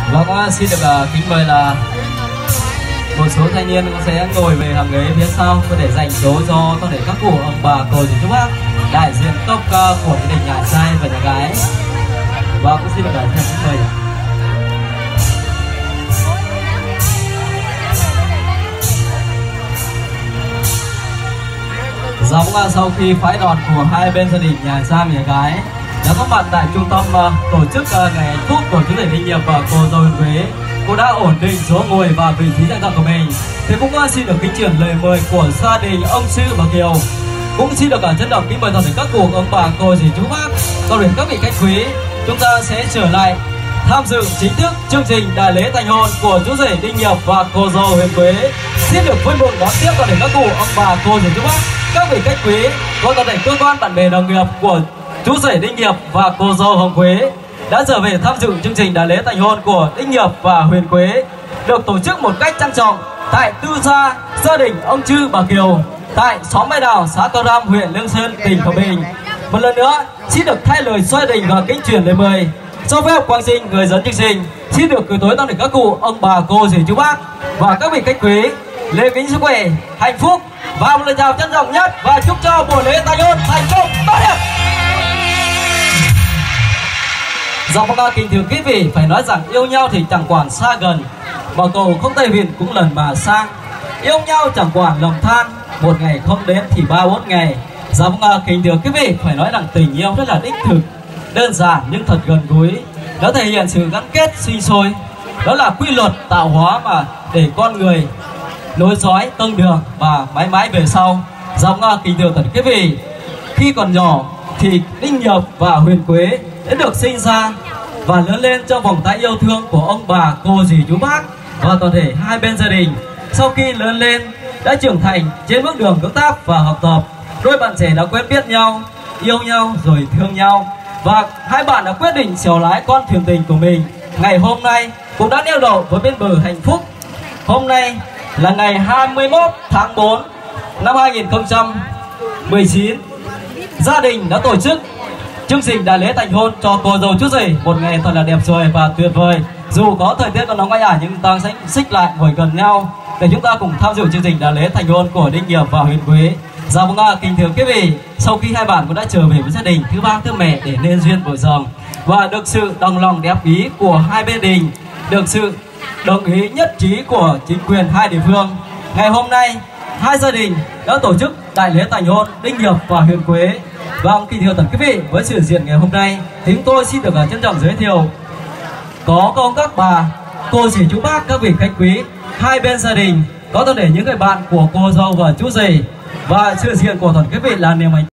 Vâng, xin được kính mời là một số thanh niên sẽ ngồi về hàng ghế phía sau có thể dành số cho có thể các cụ ông bà cô dì chú bác đại diện tốc của gia đình nhà trai và nhà gái. Và cũng xin được kính mời. Vâng, sau khi phái đoàn của hai bên gia đình nhà trai và nhà gái đã có mặt tại trung tâm tổ chức ngày hạnh phúc của chú rể Đinh Nghiệp và cô dâu Huyền Quế, cô đã ổn định số ngồi và vị trí tại của mình. Thì cũng xin được kính chuyển lời mời của gia đình ông Sư bà Kiều. Cũng xin được trân trọng kính mời toàn thể các cụ ông bà cô dì chú bác, còn đến các vị khách quý, chúng ta sẽ trở lại tham dự chính thức chương trình đại lễ thành hôn của chú rể Đinh Nghiệp và cô dâu Huyền Quế. Xin được vui mừng đón tiếp toàn thể các cụ ông bà cô dì chú bác, các vị khách quý, có toàn thể cơ quan bạn bè đồng nghiệp của chú rể Đinh Nghiệp và cô dâu Hồng Quế đã trở về tham dự chương trình đại lễ thành hôn của Đinh Nghiệp và Huyền Quế, được tổ chức một cách trang trọng tại tư gia đình ông Chư bà Kiều tại xóm Mai Đào, xã Cao Ram, huyện Lương Sơn, tỉnh Quảng Bình. Một lần nữa xin được thay lời xoay đình và kính chuyển lời mời cho phép quang sinh người dẫn chương trình xin được gửi tới toàn thể các cụ ông bà cô dì chú bác và các vị khách quý lời kính sức khỏe, hạnh phúc và một lời chào trân trọng nhất và chúc cho buổi lễ thành hôn thành công tốt đẹp. Kính thưa quý vị, phải nói rằng yêu nhau thì chẳng quản xa gần, mà cầu không tay viền cũng lần mà sang. Yêu nhau chẳng quản lòng than, một ngày không đến thì 3-4 ngày. Kính thưa quý vị, phải nói rằng tình yêu rất là đích thực, đơn giản nhưng thật gần gũi. Nó thể hiện sự gắn kết sinh sôi, đó là quy luật tạo hóa mà để con người nối dõi tông đường và mãi mãi về sau. Kính thưa tất quý vị, khi còn nhỏ thì Đinh Nghiệp và Huyền Quế đã được sinh ra và lớn lên trong vòng tay yêu thương của ông bà cô dì chú bác và toàn thể hai bên gia đình. Sau khi lớn lên đã trưởng thành trên bước đường công tác và học tập, đôi bạn trẻ đã quen biết nhau, yêu nhau rồi thương nhau, và hai bạn đã quyết định xẻo lái con thuyền tình của mình. Ngày hôm nay cũng đã neo đậu với bên bờ hạnh phúc. Hôm nay là ngày 21 tháng 4 năm 2019, gia đình đã tổ chức chương trình đại lễ thành hôn cho cô dâu chú rể, một ngày thật là đẹp trời và tuyệt vời. Dù có thời tiết còn nóng gai ả nhưng ta sẽ xích lại ngồi gần nhau để chúng ta cùng tham dự chương trình đại lễ thành hôn của Đinh Nghiệp và Huyền Quế. Kính thưa quý vị, sau khi hai bạn cũng đã trở về với gia đình thứ ba thứ mẹ để nên duyên vợ chồng và được sự đồng lòng đẹp ý của hai bên đình, được sự đồng ý nhất trí của chính quyền hai địa phương, ngày hôm nay hai gia đình đã tổ chức đại lễ thành hôn Đinh Nghiệp và Huyền Quế. Kính thưa tất quý vị, với sự diện ngày hôm nay thì chúng tôi xin được trân trọng giới thiệu có ông các bà cô dì chú bác, các vị khách quý hai bên gia đình, có toàn thể những người bạn của cô dâu và chú rể, và sự diện của toàn quý vị là niềm hạnh